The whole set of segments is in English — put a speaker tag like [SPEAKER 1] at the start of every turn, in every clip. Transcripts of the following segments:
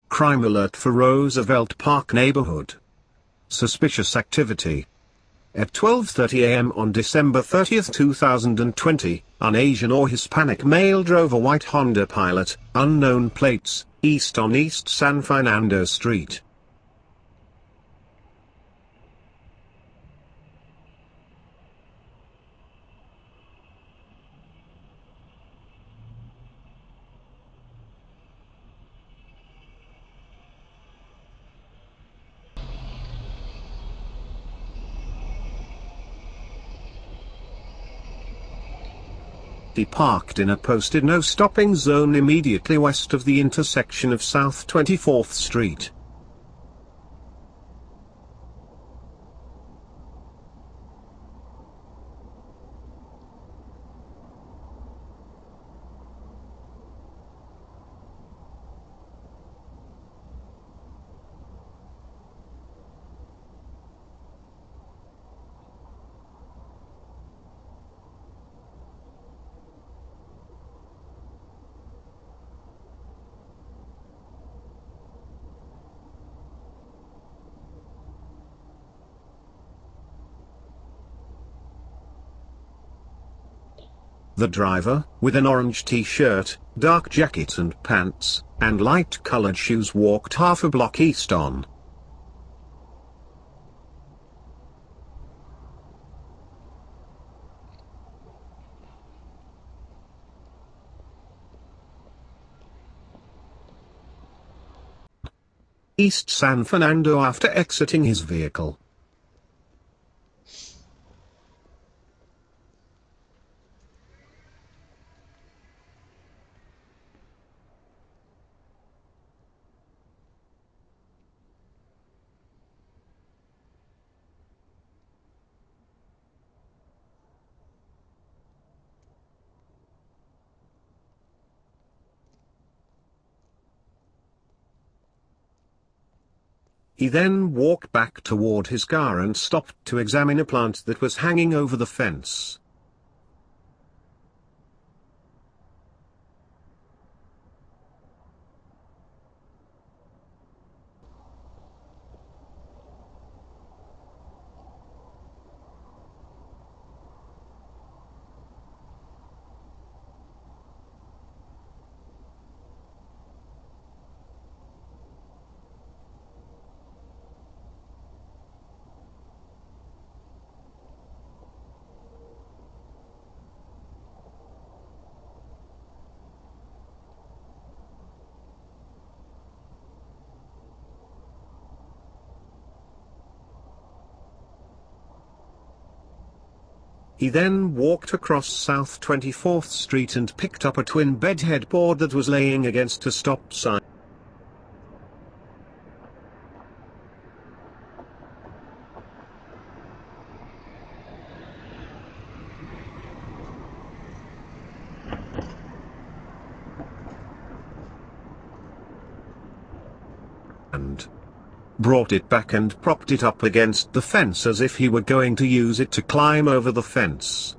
[SPEAKER 1] Crime alert for Roosevelt Park neighborhood. Suspicious activity. At 12:30 a.m. on December 30, 2020, an Asian or Hispanic male drove a white Honda Pilot, unknown plates, east on East San Fernando Street. He parked in a posted no stopping zone immediately west of the intersection of South 24th Street. The driver, with an orange t-shirt, dark jacket and pants, and light-colored shoes walked half a block east on East San Fernando after exiting his vehicle. He then walked back toward his car and stopped to examine a plant that was hanging over the fence. He then walked across South 24th Street and picked up a twin-bed headboard that was laying against a stop sign. And brought it back and propped it up against the fence as if he were going to use it to climb over the fence.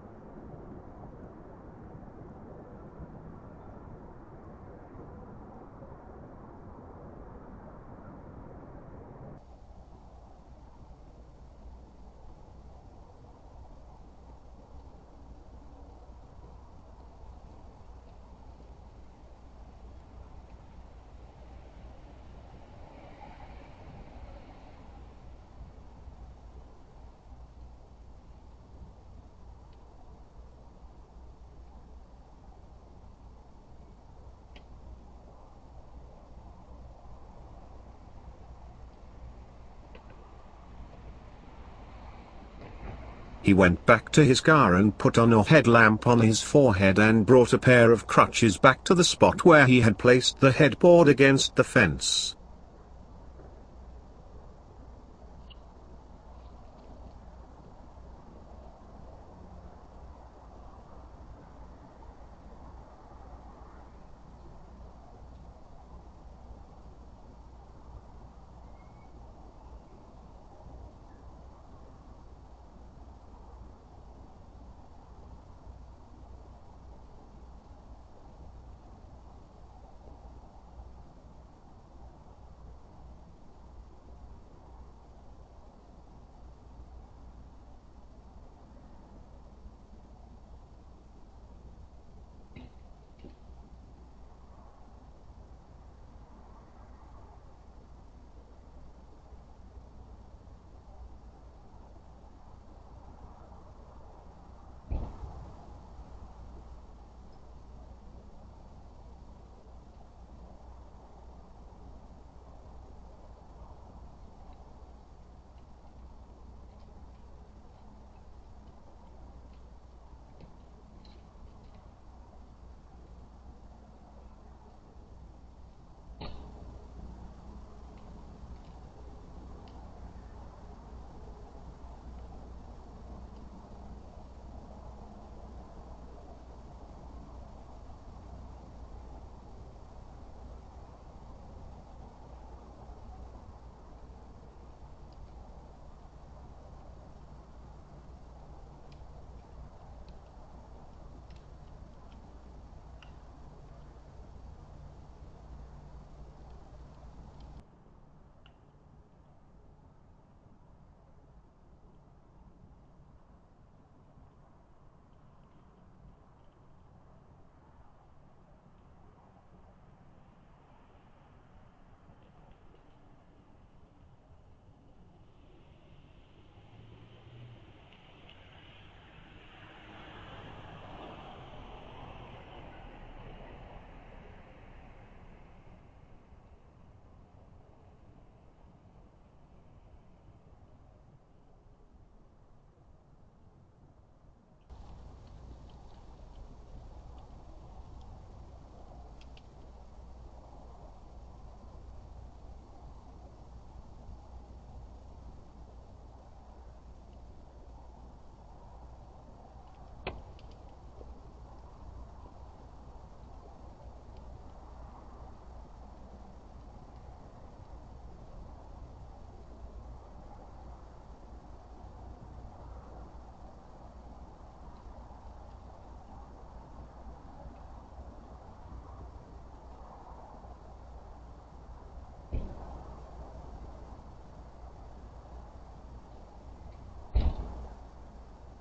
[SPEAKER 1] He went back to his car and put on a headlamp on his forehead and brought a pair of crutches back to the spot where he had placed the headboard against the fence.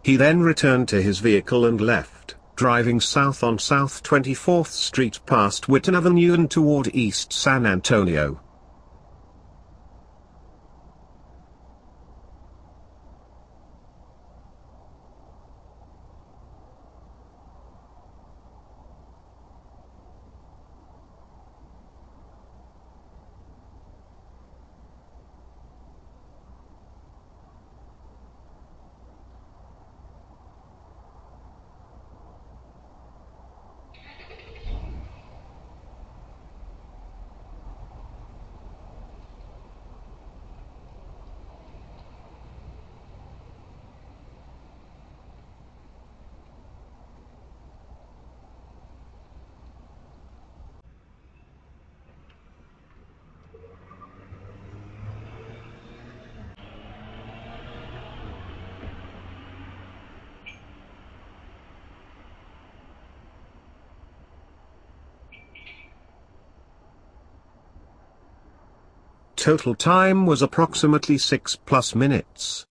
[SPEAKER 1] He then returned to his vehicle and left, driving south on South 24th Street past Whitten Avenue and toward East San Antonio. Total time was approximately 6+ minutes.